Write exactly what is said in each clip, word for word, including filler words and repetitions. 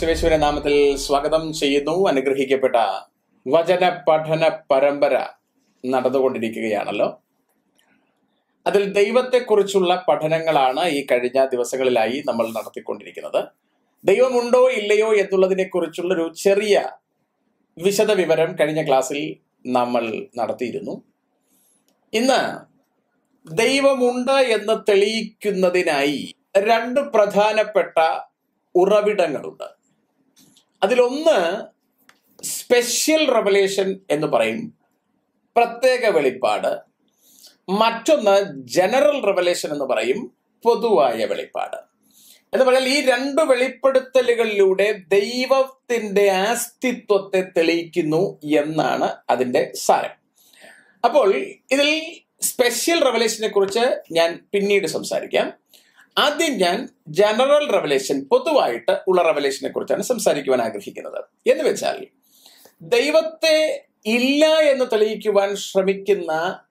ക്രിസ്തുയേശുവിന്റെ നാമത്തിൽ സ്വാഗതം ചെയ്യുന്നു. അനുഗ്രഹിക്കപ്പെട്ട വചന പഠന പരമ്പര നടന്നുകൊണ്ടിരിക്കുകയാണല്ലോ. അതിൽ ദൈവത്തെക്കുറിച്ചുള്ള പഠനങ്ങളാണ് ഈ കഴിഞ്ഞ ദിവസങ്ങളിലായി നമ്മൾ നടത്തിക്കൊണ്ടിരിക്കുന്നത്. ദൈവമുണ്ടോ ഇല്ലയോ എന്നുള്ളതിനെ കുറിച്ചുള്ളൊരു ചെറിയ വിശദ വിവരം കഴിഞ്ഞ ക്ലാസ്സിൽ നമ്മൾ നടത്തിയിരുന്നു. ഇന്ന് ദൈവമുണ്ട് എന്ന് തെളിയിക്കുന്നതിനായി രണ്ട് പ്രധാനപ്പെട്ട ഉറവിടങ്ങളുണ്ട്. അതിലൊന്ന് സ്പെഷ്യൽ റെവലേഷൻ എന്ന് പറയും, പ്രത്യേക വെളിപ്പാട്. മറ്റൊന്ന് ജനറൽ റെവലേഷൻ എന്ന് പറയും, പൊതുവായ വെളിപ്പാട്. എന്ന് പറഞ്ഞാൽ ഈ രണ്ട് വെളിപ്പെടുത്തലുകളിലൂടെ ദൈവത്തിന്റെ അസ്തിത്വത്തെ തെളിയിക്കുന്നു എന്നാണ് അതിന്റെ സാരം. അപ്പോൾ ഇതിൽ സ്പെഷ്യൽ റെവലേഷനെ കുറിച്ച് ഞാൻ പിന്നീട് സംസാരിക്കാം. ആദ്യം ഞാൻ ജനറൽ റെവലേഷൻ, പൊതുവായിട്ട് ഉള്ള റെവലേഷനെ കുറിച്ചാണ് സംസാരിക്കുവാൻ ആഗ്രഹിക്കുന്നത്. എന്ന് വെച്ചാൽ ദൈവത്തെ ഇല്ല എന്ന് തെളിയിക്കുവാൻ ശ്രമിക്കുന്ന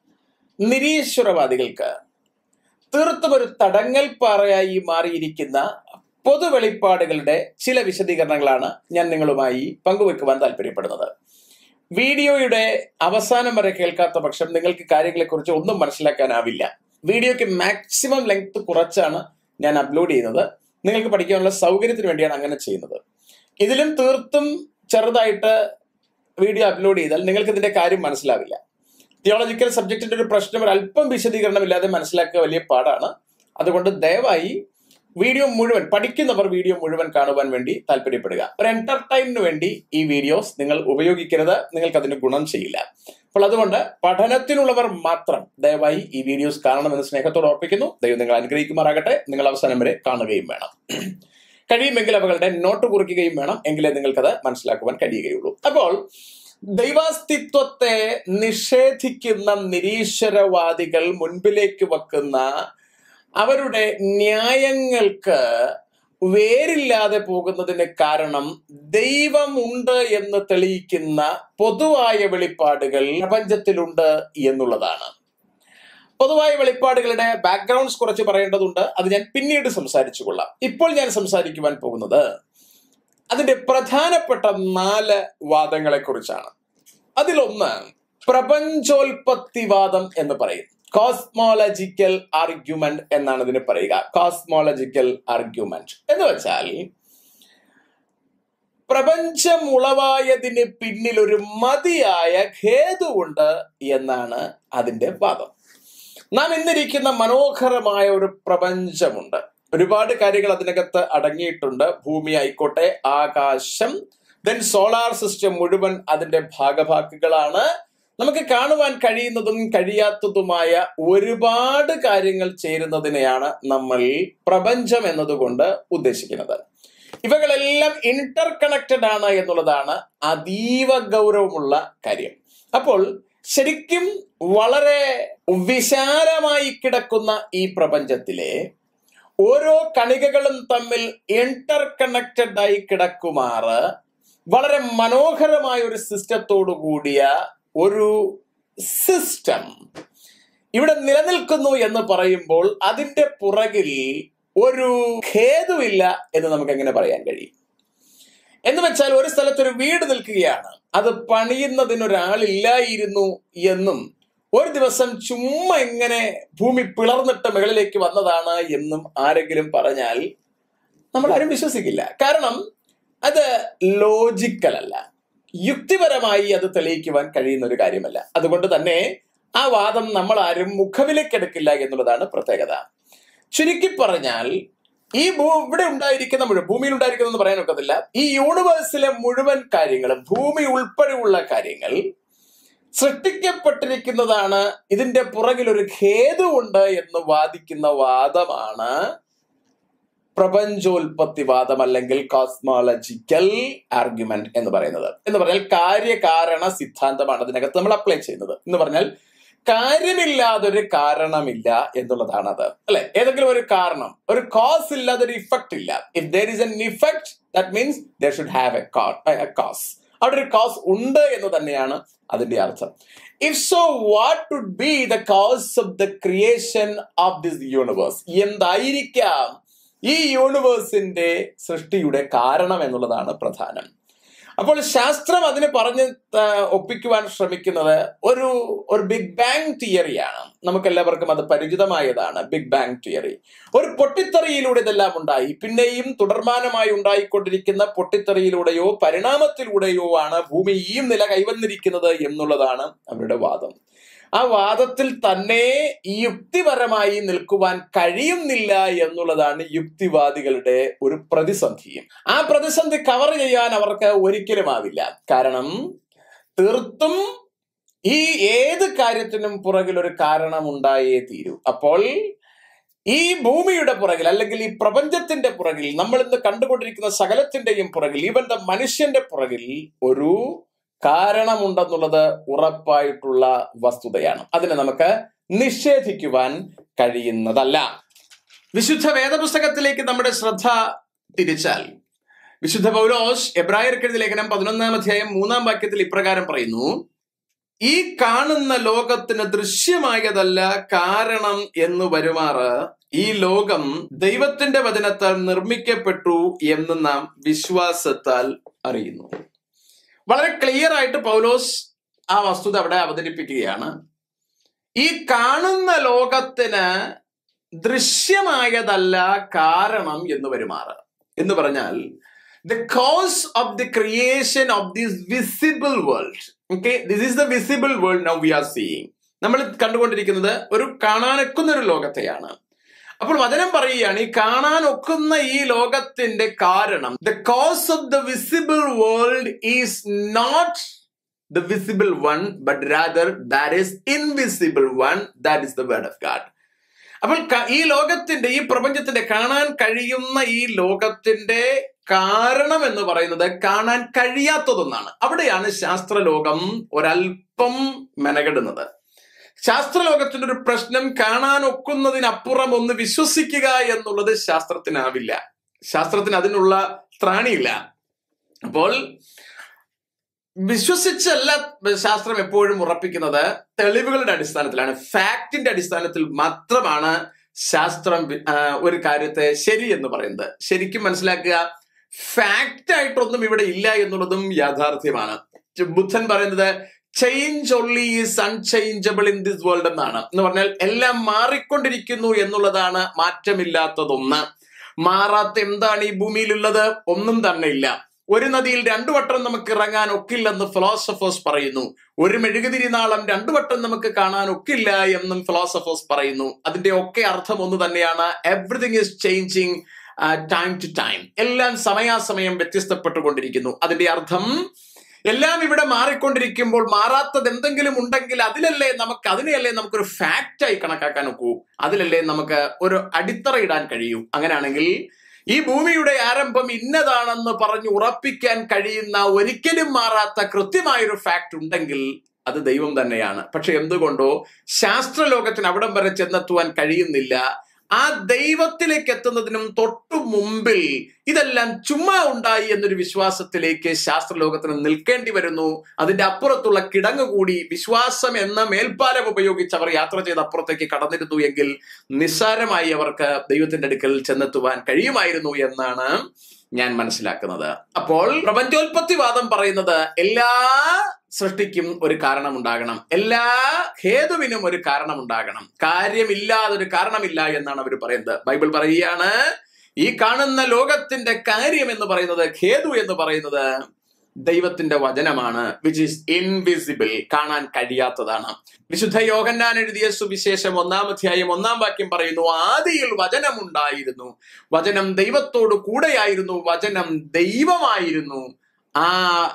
നിരീശ്വരവാദികൾക്ക് തീർത്തും ഒരു തടങ്ങൽ പാറയായി മാറിയിരിക്കുന്ന പൊതുവെളിപ്പാടുകളുടെ ചില വിശദീകരണങ്ങളാണ് ഞാൻ നിങ്ങളുമായി പങ്കുവെക്കുവാൻ താല്പര്യപ്പെടുന്നത്. വീഡിയോയുടെ അവസാനം വരെ കേൾക്കാത്ത പക്ഷം നിങ്ങൾക്ക് കാര്യങ്ങളെക്കുറിച്ച് ഒന്നും മനസ്സിലാക്കാനാവില്ല. വീഡിയോയ്ക്ക് മാക്സിമം ലെങ്ത് കുറച്ചാണ് ഞാൻ അപ്ലോഡ് ചെയ്യുന്നത്. നിങ്ങൾക്ക് പഠിക്കാനുള്ള സൗകര്യത്തിന് വേണ്ടിയാണ് അങ്ങനെ ചെയ്യുന്നത്. ഇതിലും തീർത്തും ചെറുതായിട്ട് വീഡിയോ അപ്ലോഡ് ചെയ്താൽ നിങ്ങൾക്ക് ഇതിന്റെ കാര്യം മനസ്സിലാവില്ല. തിയോളജിക്കൽ സബ്ജക്റ്റിന്റെ ഒരു പ്രശ്നം ഒരല്പം വിശദീകരണമില്ലാതെ മനസ്സിലാക്കുക വലിയ പാടാണ്. അതുകൊണ്ട് ദയവായി വീഡിയോ മുഴുവൻ, പഠിക്കുന്നവർ വീഡിയോ മുഴുവൻ കാണുവാൻ വേണ്ടി താല്പര്യപ്പെടുക. ഒരു എന്റർടൈനിന് വേണ്ടി ഈ വീഡിയോസ് നിങ്ങൾ ഉപയോഗിക്കരുത്, നിങ്ങൾക്ക് അതിന് ഗുണം ചെയ്യില്ല. അപ്പോൾ അതുകൊണ്ട് പഠനത്തിനുള്ളവർ മാത്രം ദയവായി ഈ വീഡിയോസ് കാണണമെന്ന് സ്നേഹത്തോടെ ഓർപ്പിക്കുന്നു. ദൈവം നിങ്ങൾ അനുഗ്രഹിക്കുമാറാകട്ടെ. നിങ്ങൾ അവസാനം വരെ കാണുകയും വേണം. കഴിയുമെങ്കിൽ അവകളുടെ നോട്ട് കുറിക്കുകയും വേണം, എങ്കിലേ നിങ്ങൾക്കത് മനസ്സിലാക്കുവാൻ കഴിയുകയുള്ളൂ. അപ്പോൾ ദൈവാസ്തിത്വത്തെ നിഷേധിക്കുന്ന നിരീശ്വരവാദികൾ മുൻപിലേക്ക് വെക്കുന്ന അവരുടെ ന്യായങ്ങൾക്ക് വേരില്ലാതെ പോകുന്നതിന് കാരണം ദൈവമുണ്ട് എന്ന് തെളിയിക്കുന്ന പൊതുവായ വെളിപ്പാടുകൾ പ്രപഞ്ചത്തിലുണ്ട് എന്നുള്ളതാണ്. പൊതുവായ വെളിപ്പാടുകളുടെ ബാക്ക്ഗ്രൗണ്ട്സ് കുറച്ച് പറയേണ്ടതുണ്ട്. അത് ഞാൻ പിന്നീട് സംസാരിച്ചു കൊള്ളാം. ഇപ്പോൾ ഞാൻ സംസാരിക്കുവാൻ പോകുന്നത് അതിന്റെ പ്രധാനപ്പെട്ട നാല് വാദങ്ങളെ കുറിച്ചാണ്. അതിലൊന്ന് പ്രപഞ്ചോൽപത്തിവാദം എന്ന് പറയും. കോസ്മോളജിക്കൽ ആർഗ്യുമെന്റ് എന്നാണ് ഇതിന് പറയുക. കോസ്മോളജിക്കൽ ആർഗ്യുമെന്റ് എന്ന് വെച്ചാൽ പ്രപഞ്ചം ഉളവായതിന് പിന്നിൽ ഒരു മതിയായ ഹേതുവുണ്ട് എന്നാണ് അതിന്റെ വാദം. നാം ഇന്നിരിക്കുന്ന മനോഹരമായ ഒരു പ്രപഞ്ചമുണ്ട്. ഒരുപാട് കാര്യങ്ങൾ അതിനകത്ത് അടങ്ങിയിട്ടുണ്ട്. ഭൂമി ആയിക്കോട്ടെ, ആകാശം, ദെൻ സോളാർ സിസ്റ്റം മുഴുവൻ അതിന്റെ ഭാഗഭാക്കുകളാണ്. നമുക്ക് കാണുവാൻ കഴിയുന്നതും കഴിയാത്തതുമായ ഒരുപാട് കാര്യങ്ങൾ ചേരുന്നതിനെയാണ് നമ്മൾ പ്രപഞ്ചം എന്നതുകൊണ്ട് ഉദ്ദേശിക്കുന്നത്. ഇവകളെല്ലാം ഇന്റർ കണക്റ്റഡ് ആണ് എന്നുള്ളതാണ് അതീവ ഗൗരവമുള്ള കാര്യം. അപ്പോൾ ശരിക്കും വളരെ വിശാലമായി കിടക്കുന്ന ഈ പ്രപഞ്ചത്തിലെ ഓരോ കണികകളും തമ്മിൽ ഇന്റർ കണക്റ്റഡ് ആയി കിടക്കുമാറ് വളരെ മനോഹരമായ ഒരു സിസ്റ്റത്തോടു കൂടിയ ഒരു സിസ്റ്റം ഇവിടെ നിലനിൽക്കുന്നു എന്ന് പറയുമ്പോൾ അതിന്റെ പുറകിൽ ഒരു ഖേദമില്ല എന്ന് നമുക്ക് എങ്ങനെ പറയാൻ കഴിയും? എന്ന് വെച്ചാൽ ഒരു സ്ഥലത്തൊരു വീട് നിൽക്കുകയാണ്, അത് പണിയുന്നതിനൊരാളില്ലായിരുന്നു എന്നും ഒരു ദിവസം ചുമ്മാ ഇങ്ങനെ ഭൂമി പിളർന്നിട്ട് മുകളിലേക്ക് വന്നതാണ് എന്നും ആരെങ്കിലും പറഞ്ഞാൽ നമ്മൾ ആരും വിശ്വസിക്കില്ല. കാരണം അത് ലോജിക്കൽ അല്ല, യുക്തിപരമായി അത് തെളിയിക്കുവാൻ കഴിയുന്ന ഒരു കാര്യമല്ല. അതുകൊണ്ട് തന്നെ ആ വാദം നമ്മൾ ആരും മുഖവിലേക്കെടുക്കില്ല എന്നുള്ളതാണ് പ്രത്യേകത. ചുരുക്കി പറഞ്ഞാൽ ഈ ഭൂ ഇവിടെ ഉണ്ടായിരിക്കുന്ന മുഴുവൻ, ഭൂമിയിൽ ഉണ്ടായിരിക്കുന്നതെന്ന് പറയാൻ ഒക്കത്തില്ല, ഈ യൂണിവേഴ്സിലെ മുഴുവൻ കാര്യങ്ങളും, ഭൂമി ഉൾപ്പെടെയുള്ള കാര്യങ്ങൾ സൃഷ്ടിക്കപ്പെട്ടിരിക്കുന്നതാണ്. ഇതിന്റെ പുറകിൽ ഒരു ഹേതുവുണ്ട് എന്ന് വാദിക്കുന്ന വാദമാണ് പ്രപഞ്ചോൽപത്തിവാദം അല്ലെങ്കിൽ കോസ്മോളജിക്കൽ ആർഗ്യുമെന്റ് എന്ന് പറയുന്നത്. എന്ന് പറഞ്ഞാൽ കാര്യകാരണ സിദ്ധാന്തമാണ് അതിനകത്ത് നമ്മൾ അപ്ലൈ ചെയ്യുന്നത്. എന്ന് പറഞ്ഞാൽ കാര്യമില്ലാതൊരു കാരണമില്ല എന്നുള്ളതാണ് അത്, അല്ലെ? ഏതെങ്കിലും ഒരു കാരണം, ഒരു കോസ് ഇല്ലാതെ ഒരു ഇഫക്റ്റ് ഇല്ല. If there is an effect, that means there should have a cause. അവിടെ ഒരു കോസ് ഉണ്ട് എന്ന് തന്നെയാണ് അതിന്റെ അർത്ഥം. If so, what would be the cause of the creation of this universe? എന്തായിരിക്കാം ഈ യൂണിവേഴ്സിന്റെ സൃഷ്ടിയുടെ കാരണം എന്നുള്ളതാണ് പ്രധാനം. അപ്പോൾ ശാസ്ത്രം അതിനെ പറഞ്ഞ് ഒപ്പിക്കുവാൻ ശ്രമിക്കുന്നത് ഒരു ഒരു ബിഗ് ബാങ് തിയറിയാണ്. നമുക്ക് എല്ലാവർക്കും അത് പരിചിതമായതാണ്. ബിഗ് ബാങ് തിയറി ഒരു പൊട്ടിത്തെറിയിലൂടെ ഇതെല്ലാം ഉണ്ടായി. പിന്നെയും തുടർമാനമായി ഉണ്ടായിക്കൊണ്ടിരിക്കുന്ന പൊട്ടിത്തെറിയിലൂടെയോ പരിണാമത്തിലൂടെയോ ആണ് ഭൂമി ഈ നില കൈവന്നിരിക്കുന്നത് എന്നുള്ളതാണ് അവരുടെ വാദം. ആ വാദത്തിൽ തന്നെ യുക്തിപരമായി നിൽക്കുവാൻ കഴിയുന്നില്ല എന്നുള്ളതാണ് യുക്തിവാദികളുടെ ഒരു പ്രതിസന്ധിയും. ആ പ്രതിസന്ധി കവർ ചെയ്യാൻ അവർക്ക് ഒരിക്കലും ആവില്ല. കാരണം തീർത്തും ഈ ഏത് കാര്യത്തിനും പുറകിൽ ഒരു കാരണം ഉണ്ടായേ തീരൂ. അപ്പോൾ ഈ ഭൂമിയുടെ പുറകിൽ അല്ലെങ്കിൽ ഈ പ്രപഞ്ചത്തിന്റെ പുറകിൽ, നമ്മൾ ഇന്ന് കണ്ടുകൊണ്ടിരിക്കുന്ന സകലത്തിന്റെയും പുറകിൽ, ഈവൻ ദ മനുഷ്യന്റെ പുറകിൽ ഒരു കാരണമുണ്ടെന്നുള്ളത് ഉറപ്പായിട്ടുള്ള വസ്തുതയാണ്. അതിനെ നമുക്ക് നിഷേധിക്കുവാൻ കഴിയുന്നതല്ല. വിശുദ്ധ വേദപുസ്തകത്തിലേക്ക് നമ്മുടെ ശ്രദ്ധ തിരിച്ചാൽ വിശുദ്ധ പൗലോസ് എബ്രായർക്കെഴുതിയ ലേഖനം പതിനൊന്നാം അധ്യായം മൂന്നാം വാക്യത്തിൽ ഇപ്രകാരം പറയുന്നു: ഈ കാണുന്ന ലോകത്തിന് ദൃശ്യമായതല്ല കാരണം എന്ന് വരുമാറ് ഈ ലോകം ദൈവത്തിന്റെ വചനത്താൽ നിർമ്മിക്കപ്പെട്ടു എന്ന് നാം വിശ്വാസത്താൽ അറിയുന്നു. വളരെ ക്ലിയർ ആയിട്ട് പൗലോസ് ആ വസ്തുത അവിടെ അവതരിപ്പിക്കുകയാണ്. ഈ കാണുന്ന ലോകത്തിന് ദൃശ്യമായതല്ല കാരണം എന്ന് വരുമാറ് എന്ന് പറഞ്ഞാൽ the cause of the creation of this visible world. Okay, this is the visible world now we are seeing. നമ്മൾ കണ്ടുകൊണ്ടിരിക്കുന്നത് ഒരു കാണാനൊക്കുന്ന ഒരു ലോകത്തെയാണ്. അപ്പോൾ വചനം പറയുകയാണ്, ഈ കാണാൻ ഒക്കുന്ന ഈ ലോകത്തിന്റെ കാരണം, the cause of the visible world is not the visible one, but rather that is invisible one, that is the word of God. അപ്പോൾ ഈ ലോകത്തിന്റെ, ഈ പ്രപഞ്ചത്തിന്റെ, കാണാൻ കഴിയുന്ന ഈ ലോകത്തിന്റെ കാരണം എന്ന് പറയുന്നത് കാണാൻ കഴിയാത്തതൊന്നാണ്. അവിടെയാണ് ശാസ്ത്രലോകം ഒരൽപ്പം മെനകെടുന്നത്. ശാസ്ത്രലോകത്തിന്റെ ഒരു പ്രശ്നം കാണാൻ ഒക്കുന്നതിനപ്പുറം ഒന്ന് വിശ്വസിക്കുക എന്നുള്ളത് ശാസ്ത്രത്തിനാവില്ല. ശാസ്ത്രത്തിന് അതിനുള്ള ത്രാണിയില്ല. അപ്പോൾ വിശ്വസിച്ചല്ല ശാസ്ത്രം എപ്പോഴും ഉറപ്പിക്കുന്നത്, തെളിവുകളുടെ അടിസ്ഥാനത്തിലാണ്, ഫാക്റ്റിന്റെ അടിസ്ഥാനത്തിൽ മാത്രമാണ് ശാസ്ത്രം ഒരു കാര്യത്തെ ശരി എന്ന് പറയുന്നത്. ശരിക്കും മനസ്സിലാക്കുക, ഫാക്റ്റ് ആയിട്ടൊന്നും ഇവിടെ ഇല്ല എന്നുള്ളതും യാഥാർത്ഥ്യമാണ്. ബുദ്ധൻ പറയുന്നത് change only is unchangeable in this world എന്നാണ്. എന്ന് പറഞ്ഞാൽ എല്ലാം മാറിക്കൊണ്ടിരിക്കുന്നു എന്നുള്ളതാണ് മാറ്റമില്ലാത്തതൊന്ന്. മാറാത്ത എന്താണ് ഈ ഭൂമിയിലുള്ളത്? ഒന്നും തന്നെ ഇല്ല. ഒരു നദിയിൽ രണ്ടു വട്ടം നമുക്ക് ഇറങ്ങാൻ ഒക്കില്ലെന്ന് ഫിലോസഫേഴ്സ് പറയുന്നു. ഒരു മെഴുകുതിരി നാളം രണ്ടു വട്ടം നമുക്ക് കാണാൻ ഒക്കില്ല എന്നും ഫിലോസഫേഴ്സ് പറയുന്നു. അതിന്റെ ഒക്കെ അർത്ഥം ഒന്ന് തന്നെയാണ്. Everything is changing time to time. എല്ലാം സമയാസമയം വ്യത്യസ്തപ്പെട്ടുകൊണ്ടിരിക്കുന്നു. അതിന്റെ അർത്ഥം എല്ലാം ഇവിടെ മാറിക്കൊണ്ടിരിക്കുമ്പോൾ മാറാത്തത് എന്തെങ്കിലും ഉണ്ടെങ്കിൽ അതിലല്ലേ നമുക്ക് അതിനെയല്ലേ നമുക്കൊരു ഫാക്റ്റായി കണക്കാക്കാൻ ഒക്കൂ, അതിലല്ലേ നമുക്ക് ഒരു അടിത്തറ ഇടാൻ കഴിയൂ. അങ്ങനെയാണെങ്കിൽ ഈ ഭൂമിയുടെ ആരംഭം ഇന്നതാണെന്ന് പറഞ്ഞ് ഉറപ്പിക്കാൻ കഴിയുന്ന, ഒരിക്കലും മാറാത്ത കൃത്യമായൊരു ഫാക്ട് ഉണ്ടെങ്കിൽ അത് ദൈവം തന്നെയാണ്. പക്ഷെ എന്തുകൊണ്ടോ ശാസ്ത്രലോകത്തിന് അവിടം വരെ ചെന്നെത്തുവാൻ കഴിയുന്നില്ല. ആ ദൈവത്തിലേക്ക് എത്തുന്നതിനും തൊട്ടു മുമ്പിൽ ഇതെല്ലാം ചുമ്മാ ഉണ്ടായി എന്നൊരു വിശ്വാസത്തിലേക്ക് ശാസ്ത്രലോകത്തിന് നിൽക്കേണ്ടി വരുന്നു. അതിന്റെ അപ്പുറത്തുള്ള കിടങ്ങ് കൂടി വിശ്വാസം എന്ന മേൽപ്പാലം ഉപയോഗിച്ച് അവർ യാത്ര ചെയ്ത് അപ്പുറത്തേക്ക് കടന്നിരുന്നു എങ്കിൽ നിസ്സാരമായി അവർക്ക് ദൈവത്തിന്റെ അടുക്കൽ ചെന്നെത്തുവാൻ കഴിയുമായിരുന്നു എന്നാണ് ഞാൻ മനസ്സിലാക്കുന്നത്. അപ്പോൾ പ്രപഞ്ചോൽപത്തിവാദം പറയുന്നത് എല്ലാ സൃഷ്ടിക്കും ഒരു കാരണമുണ്ടാകണം, എല്ലാ ഹേതുവിനും ഒരു കാരണമുണ്ടാകണം, കാര്യമില്ലാതൊരു കാരണമില്ല എന്നാണ് അവർ പറയുന്നത്. ബൈബിൾ പറയുകയാണ്, ഈ കാണുന്ന ലോകത്തിന്റെ കാര്യം എന്ന് പറയുന്നത്, ഹേതു എന്ന് പറയുന്നത് ദൈവത്തിന്റെ വചനമാണ്, വിച്ച് ഈസ് ഇൻവിസിബിൾ, കാണാൻ കഴിയാത്തതാണ്. വിശുദ്ധ യോഹന്നാൻ എഴുതിയ സുവിശേഷം ഒന്നാം അധ്യായം ഒന്നാം വാക്യം പറയുന്നു, ആദിയിൽ വചനം ഉണ്ടായിരുന്നു, വചനം ദൈവത്തോട് കൂടെയായിരുന്നു, വചനം ദൈവമായിരുന്നു. ആ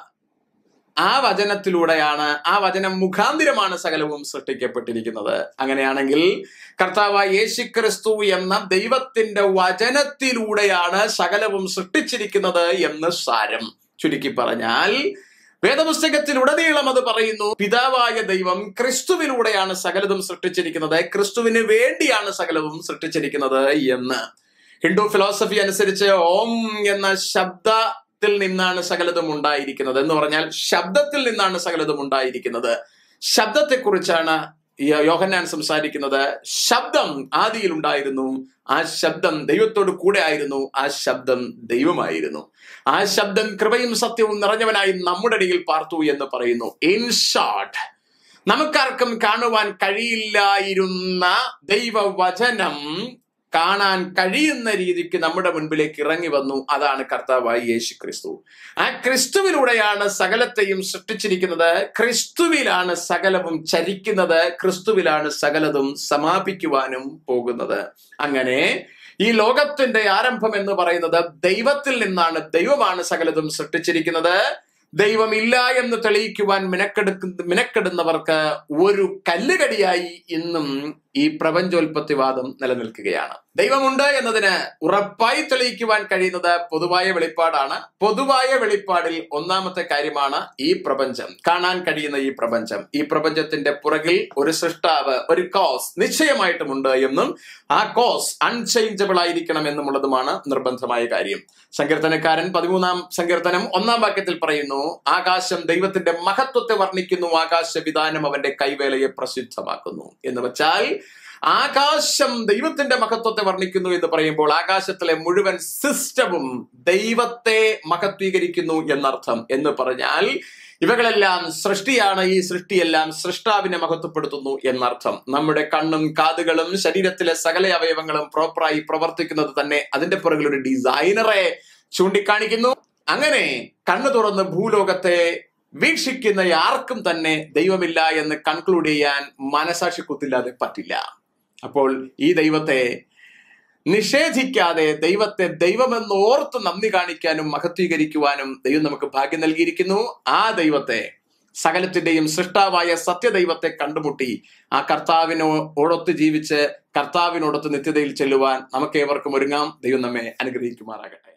ആ വചനത്തിലൂടെയാണ്, ആ വചനം മുഖാന്തിരമാണ് സകലവും സൃഷ്ടിക്കപ്പെട്ടിരിക്കുന്നത്. അങ്ങനെയാണെങ്കിൽ കർത്താവായ യേശുക്രിസ്തു എന്ന ദൈവത്തിന്റെ വചനത്തിലൂടെയാണ് സകലവും സൃഷ്ടിച്ചിരിക്കുന്നത് എന്ന് സാരം. ചുരുക്കി പറഞ്ഞാൽ വേദപുസ്തകത്തിലുടനീളം അത് പറയുന്നു, പിതാവായ ദൈവം ക്രിസ്തുവിലൂടെയാണ് സകലതും സൃഷ്ടിച്ചിരിക്കുന്നത്, ക്രിസ്തുവിന് വേണ്ടിയാണ് സകലവും സൃഷ്ടിച്ചിരിക്കുന്നത് എന്ന്. ഹിന്ദു ഫിലോസഫി അനുസരിച്ച് ഓം എന്ന ശബ്ദ ത്തിൽ നിന്നാണ് സകലതും ഉണ്ടായിരിക്കുന്നത് എന്ന് പറഞ്ഞാൽ ശബ്ദത്തിൽ നിന്നാണ് സകലതും ഉണ്ടായിരിക്കുന്നത്. ശബ്ദത്തെക്കുറിച്ചാണ് യോഹന്നാൻ സംസാരിക്കുന്നത് ശബ്ദം ആദിയിൽ ഉണ്ടായിരുന്നു, ആ ശബ്ദം ദൈവത്തോട് കൂടെ ആയിരുന്നു, ആ ശബ്ദം ദൈവമായിരുന്നു, ആ ശബ്ദം കൃപയും സത്യവും നിറഞ്ഞവനായി നമ്മുടെ ഇടയിൽ പാർത്തു എന്ന് പറയുന്നു. ഇൻ ഷോർട്ട്, നമുക്കാർക്കും കാണുവാൻ കഴിയില്ലായിരുന്ന ദൈവവചനം കാണാൻ കഴിയുന്ന രീതിക്ക് നമ്മുടെ മുൻപിലേക്ക് ഇറങ്ങി വന്നു. അതാണ് കർത്താവായ യേശു ക്രിസ്തു. ആ ക്രിസ്തുവിലൂടെയാണ് സകലത്തെയും സൃഷ്ടിച്ചിരിക്കുന്നത്, ക്രിസ്തുവിലാണ് സകലവും ചരിക്കുന്നത്, ക്രിസ്തുവിലാണ് സകലതും സമാപിക്കുവാനും പോകുന്നത്. അങ്ങനെ ഈ ലോകത്തിന്റെ ആരംഭം എന്ന് പറയുന്നത് ദൈവത്തിൽ നിന്നാണ്. ദൈവമാണ് സകലതും സൃഷ്ടിച്ചിരിക്കുന്നത്. ദൈവമില്ല എന്ന് തെളിയിക്കുവാൻ മിനക്കെടുക്ക മിനക്കെടുന്നവർക്ക് ഒരു കല്ലുകടിയായി ഇന്നും ഈ പ്രപഞ്ചോൽപത്തിവാദം നിലനിൽക്കുകയാണ്. ദൈവമുണ്ട് എന്നതിന് ഉറപ്പായി തെളിയിക്കുവാൻ കഴിയുന്നത് പൊതുവായ വെളിപ്പാടാണ്. പൊതുവായ വെളിപ്പാടിൽ ഒന്നാമത്തെ കാര്യമാണ് ഈ പ്രപഞ്ചം, കാണാൻ കഴിയുന്ന ഈ പ്രപഞ്ചം. ഈ പ്രപഞ്ചത്തിന്റെ പുറകിൽ ഒരു സൃഷ്ടാവ്, ഒരു കോസ് നിശ്ചയമായിട്ടുമുണ്ട് എന്നും ആ കോസ് അൺചേഞ്ചബിൾ ആയിരിക്കണം എന്നുമുള്ളതുമാണ് നിർബന്ധമായ കാര്യം. സങ്കീർത്തനക്കാരൻ പതിമൂന്നാം സങ്കീർത്തനം ഒന്നാം വാക്യത്തിൽ പറയുന്നു, ആകാശം ദൈവത്തിന്റെ മഹത്വത്തെ വർണ്ണിക്കുന്നു, ആകാശവിധാനം അവന്റെ കൈവേലയെ പ്രസിദ്ധമാക്കുന്നു. എന്ന് വെച്ചാൽ ആകാശം ദൈവത്തിന്റെ മഹത്വത്തെ വർണ്ണിക്കുന്നു എന്ന് പറയുമ്പോൾ ആകാശത്തിലെ മുഴുവൻ സിസ്റ്റവും ദൈവത്തെ മഹത്വീകരിക്കുന്നു എന്നർത്ഥം. എന്ന് പറഞ്ഞാൽ ഇവകളെല്ലാം സൃഷ്ടിയാണ്, ഈ സൃഷ്ടിയെല്ലാം സൃഷ്ടാവിനെ മഹത്വപ്പെടുത്തുന്നു എന്നർത്ഥം. നമ്മുടെ കണ്ണും കാതുകളും ശരീരത്തിലെ സകല അവയവങ്ങളും പ്രോപ്പറായി പ്രവർത്തിക്കുന്നത് തന്നെ അതിന്റെ പുറകിൽ ഒരു ഡിസൈനറെ ചൂണ്ടിക്കാണിക്കുന്നു. അങ്ങനെ കണ്ണു തുറന്ന് ഭൂലോകത്തെ വീക്ഷിക്കുന്ന ആർക്കും തന്നെ ദൈവമില്ല എന്ന് കൺക്ലൂഡ് ചെയ്യാൻ മനസാക്ഷി കുത്തില്ലാതെ പറ്റില്ല. അപ്പോൾ ഈ ദൈവത്തെ നിഷേധിക്കാതെ ദൈവത്തെ ദൈവമെന്ന് ഓർത്ത് നന്ദി കാണിക്കാനും മഹത്വീകരിക്കുവാനും ദൈവം നമുക്ക് ഭാഗ്യം നൽകിയിരിക്കുന്നു. ആ ദൈവത്തെ, സകലത്തിന്റെയും സൃഷ്ടാവായ സത്യദൈവത്തെ കണ്ടുമുട്ടി ആ കർത്താവിനോടൊത്ത് ജീവിച്ച് കർത്താവിനോടൊത്ത് നിത്യതയിൽ ചെല്ലുവാൻ നമുക്ക് ഏവർക്കും ഒരുങ്ങാം. ദൈവം നമ്മെ അനുഗ്രഹിക്കുമാറാകട്ടെ.